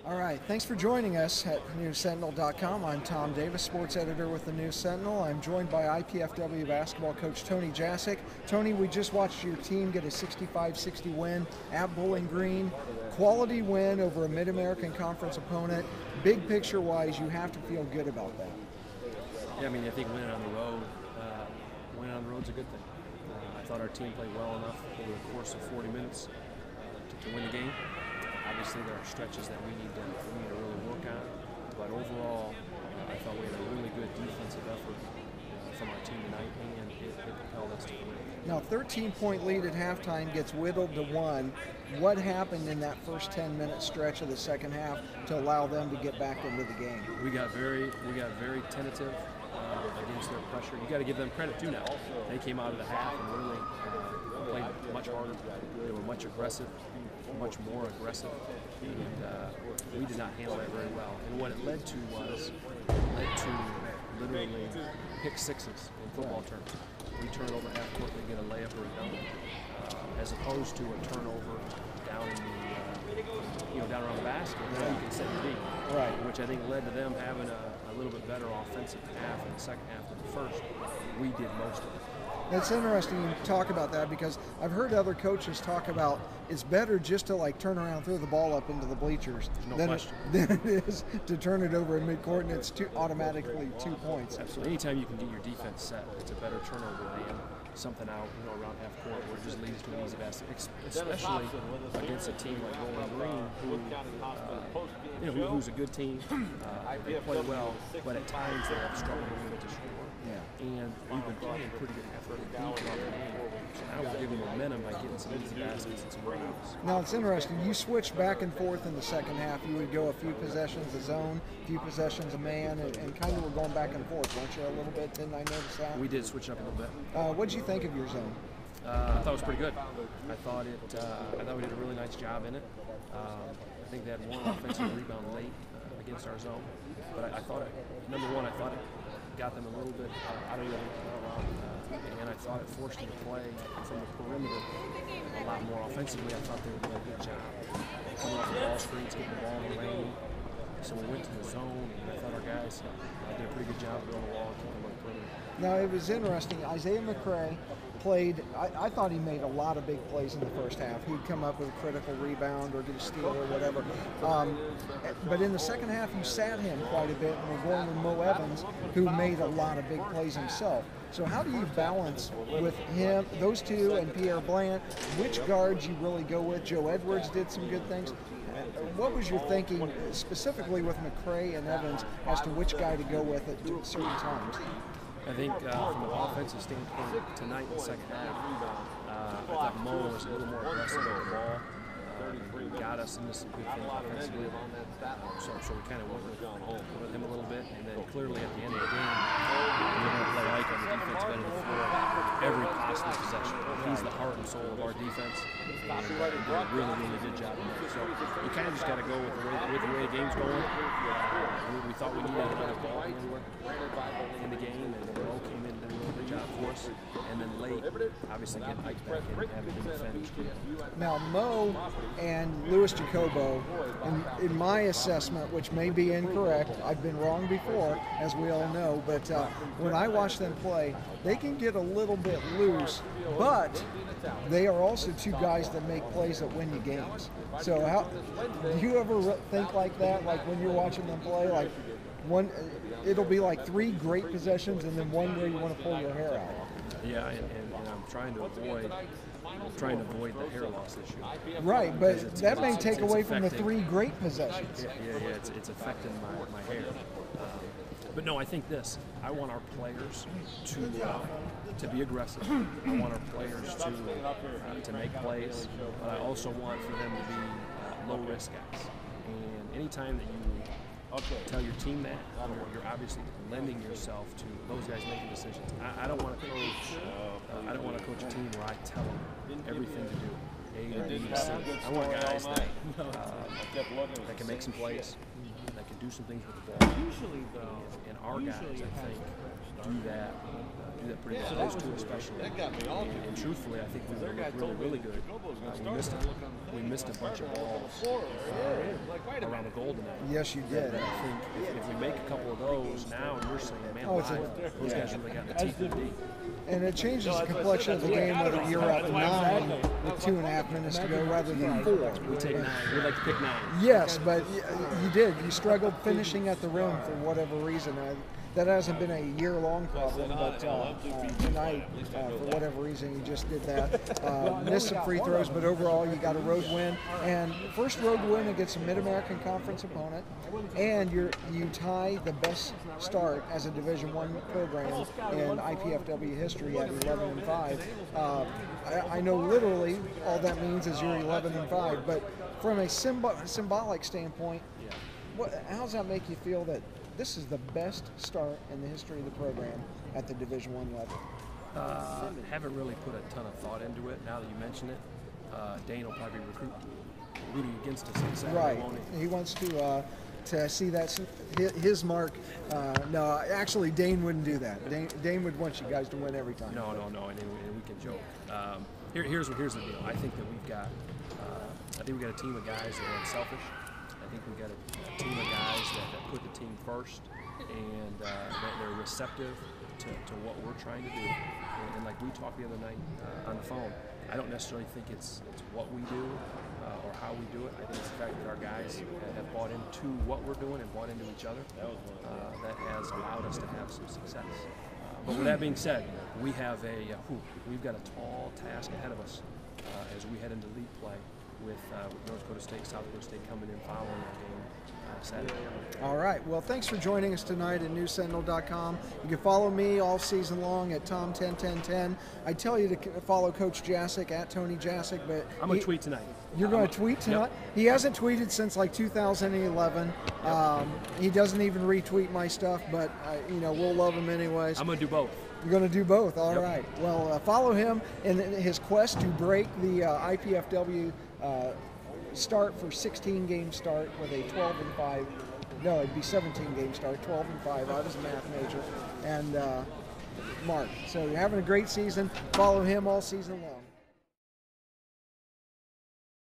All right, thanks for joining us at News-Sentinel.com. I'm Tom Davis, sports editor with the News-Sentinel. I'm joined by IPFW basketball coach Tony Jasick. Tony, we just watched your team get a 65-60 win at Bowling Green. Quality win over a Mid-American Conference opponent. Big picture-wise, you have to feel good about that. Yeah, I mean, I think winning on the road, is a good thing. I thought our team played well enough over the course of 40 minutes to win the game. Obviously, there are stretches that we need to really work on, but overall, I thought we had a really good defensive effort from our team tonight, and it propelled us to win. Now, 13-point lead at halftime gets whittled to 1. What happened in that first 10-minute stretch of the second half to allow them to get back into the game? We got very tentative against their pressure. You got to give them credit too. Now they came out of the half and really played much harder. They were much more aggressive, and we did not handle that very well. And what it led to literally pick sixes in football terms. We turn it over half court, they get a layup or a dunk, as opposed to a turnover down in the down around the basket. So you can set your D. Right. Which I think led to them having a little bit better offensive half in the second half than the first. We did most of it. That's interesting you talk about that, because I've heard other coaches talk about it's better just to turn around, throw the ball up into the bleachers than it is to turn it over in midcourt and it's automatically 2 points. Absolutely. Anytime you can get your defense set, it's a better turnover than something out around half court where it just leads to an easy basket, especially against a team like Bowling Green, who's a good team. They play well, but at times they have struggled a little bit to score. Yeah. And we've been playing pretty good effort throughout the game. So now we're giving momentum by getting some easy baskets and some rebounds. Now it's interesting. You switched back and forth in the second half. You would go a few possessions a zone, a few possessions a man, and kind of were going back and forth, weren't you, a little bit? Didn't I notice that? We did switch up a little bit. What did you think of your zone? I thought it was pretty good. I thought we did a really nice job in it. I think they had one offensive rebound late against our zone, but I thought it got them a little bit out of the and I thought it forced them to play from the perimeter a lot more offensively. I thought they were doing a good job coming off the ball screens, getting the ball in the lane. So we went to the zone, and I thought our guys did a pretty good job building the wall and keeping them on the perimeter. Now it was interesting. Isaiah McCray played, I thought he made a lot of big plays in the first half. He'd come up with a critical rebound or get a steal or whatever. But in the second half, you sat him quite a bit, and we're going with Mo Evans, who made a lot of big plays himself. So how do you balance with him, those two, and Pierre Blanc, which guards you really go with? Joe Edwards did some good things. What was your thinking specifically with McCray and Evans as to which guy to go with at certain times? I think from an offensive standpoint, tonight in the second half, I thought Mo was a little more aggressive with the ball. He got us into some good things offensively. So we kind of went with him a little bit, and then clearly at the end of the game, we're going to play Ike on the defensive end of the floor every possible possession. He's the heart and soul of our defense, and he did a really good job of that. So you kind of just got to go with the way the game's going. We thought we needed a better ball handler in the game, and Mo came in and did a really good job for us. And then late, obviously getting Ike back in and having him defend. Now Mo and Louis Jacobo, in my assessment, which may be incorrect, I've been wrong before, as we all know, but when I watch them play, they can get a little bit loose, but they are also two guys that make plays that win you games. So do you ever think like that, like when you're watching them play, it'll be like 3 great possessions and then one where you want to pull your hair out? Yeah, and I'm trying to avoid the hair loss issue. Right, but that may take away from the 3 great possessions. Yeah, it's affecting my hair. But no, I think this. I want our players to be aggressive. I want our players to make plays, but I also want for them to be low-risk guys. And anytime that you tell your team that, you're obviously lending yourself to those guys making decisions. I don't want to coach. I don't want to coach a team where I tell them everything to do. A to B to C. I want guys that can make some plays, that can do some things with the ball. And our guys, I think, do that do that pretty well. Those two especially. And truthfully, I think we looked really good. We missed a bunch of balls around the goal tonight. Yes, you did. And I think if we make a couple of those now, and you're saying, man, those guys really got the teeth in the deep. And it changes the complexion of the game whether you're up 9 with 2.5 minutes to go rather than 4. We take 9. We'd like to pick 9. Yes, but you did. You struggled finishing at the rim for whatever reason. That hasn't been a year-long problem, but tonight, for whatever reason, you just did that. Missed some free throws, but overall, you got a road win. And first road win against a Mid-American Conference opponent, and you tie the best start as a Division I program in IPFW history at 11-5. I know literally all that means is you're 11-5, but from a symbolic standpoint, how does that make you feel that this is the best start in the history of the program at the Division I level? Haven't really put a ton of thought into it. Now that you mention it, Dane will probably rooting against us on Saturday, right. won't he? He wants to see that his mark. No, actually, Dane wouldn't do that. Dane would want you guys to win every time. No, and we can joke. Here's the deal. I think that we've got a team of guys that are unselfish. I think we've got a team of guys that put the team first, and that they're receptive to what we're trying to do. And like we talked the other night on the phone, I don't necessarily think it's what we do or how we do it. I think it's the fact that our guys have bought into what we're doing and bought into each other that has allowed us to have some success. But with that being said, we've got a tall task ahead of us as we head into league play with North Dakota State, South Dakota State coming in following that game Saturday. All right. Well, thanks for joining us tonight at News-Sentinel.com. You can follow me all season long at Tom101010. I tell you to follow Coach Jasick at Tony Jasick, but I'm going to tweet tonight. You're going to tweet tonight? Yep. He hasn't tweeted since like 2011. He doesn't even retweet my stuff, but we'll love him anyways. I'm going to do both. You're going to do both. All right. Well, follow him in his quest to break the IPFW start for 16-game start with a 12-5. No, it'd be 17-game start, 12-5. I was a math major, and Mark. So you're having a great season. Follow him all season long.